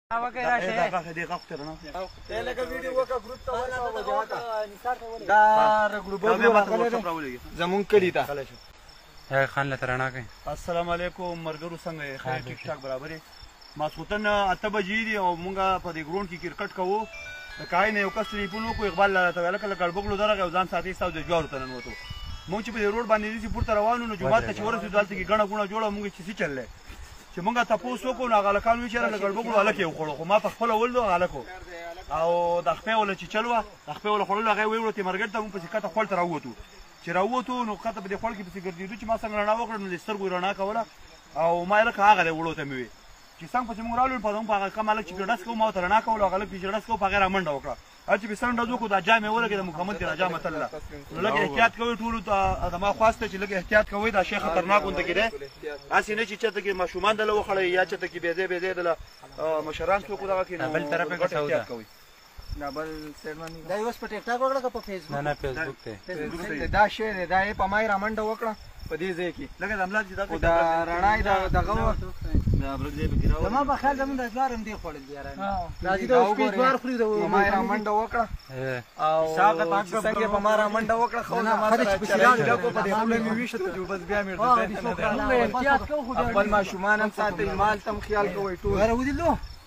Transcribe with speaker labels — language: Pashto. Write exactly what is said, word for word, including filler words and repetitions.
Speaker 1: وکړه راشه
Speaker 2: دا دې غوښتل نه
Speaker 3: ته لکه ویډیو وکړه گروپ ته وایي
Speaker 2: دا ګلوبل
Speaker 3: زمون کلی ته
Speaker 1: یا خان له ترانا کوي.
Speaker 2: السلام علیکم مرګرو څنګه یې خیر ټیک ټاک برابر یې ماسخوتن اته بجې دي او مونږ په دې ګراوند کې کرکټ کوو د کای نه یو کس ټلیفون وکړو اقبال لاته ویل کله ګړبګلو درغه او ځان ساتي ستاسو د جوړ ته ننوتو مونږ چې په دې روډ باندې دي پورته روانو نو جمعه ته چې ورسېدو دلته کې ګڼه ګونه جوړه مونږ چې څه چللې چې مونږ تاسو وکړو نو غلکان وی چیرې ګړبګلو الکه یو خړو خو ما په خپل ولدو غلکو او د خپل ول چې چلوه د خپل ول خړو هغه ویورو ته مرګ ته مونږ په کته خپل تر ووتو چې راووتو نو کته په دې خپل کې په ګرځېدو چې ما څنګه رڼا وکړه نو سترګو رڼا کوله او ما لکه هغه وړو ته مې چې څنګه په موږ رالو په دغه هغه کمال چې ډس کوم او ترنا کول او غلط چې ډس کوم په غیر منډه وکړه چې به څنګه دزو کو دا جامې ورګه د مکمل دی جامه تل نو لکه احتیاط کوي ټول ته د ما خواسته چې لکه احتیاط کوي دا شیخ خطرناک وند کېده اسی نه چې چته کې ماشومان د لو خړې یا چته کې بيزه بيزه د مشران څوک دا کې
Speaker 1: بل طرفه کې سودا
Speaker 3: نه بل سیډمنی دا یوس په ټیک ټاک وکړه که په فیسبوک
Speaker 1: نه نه فیسبوک ته
Speaker 3: دا شی دا په ما رامنډه وکړه په دې ځای کې
Speaker 2: لکه د املاک دا
Speaker 3: دا رڼای دا دغه
Speaker 2: دا برګ دې بګراو
Speaker 3: زما په خیال زمون د اسلام دی خوړل دی راځي دا اوس په دوار خوري دا ما رامنډه وکړه او څنګه په ما رامنډه وکړه خو زما سره کو په دې خپل می ویشت جو بس بیا مې ورته خپل ما شومان هم ساتي مال تم خیال کوي ټول
Speaker 4: غره ودی لو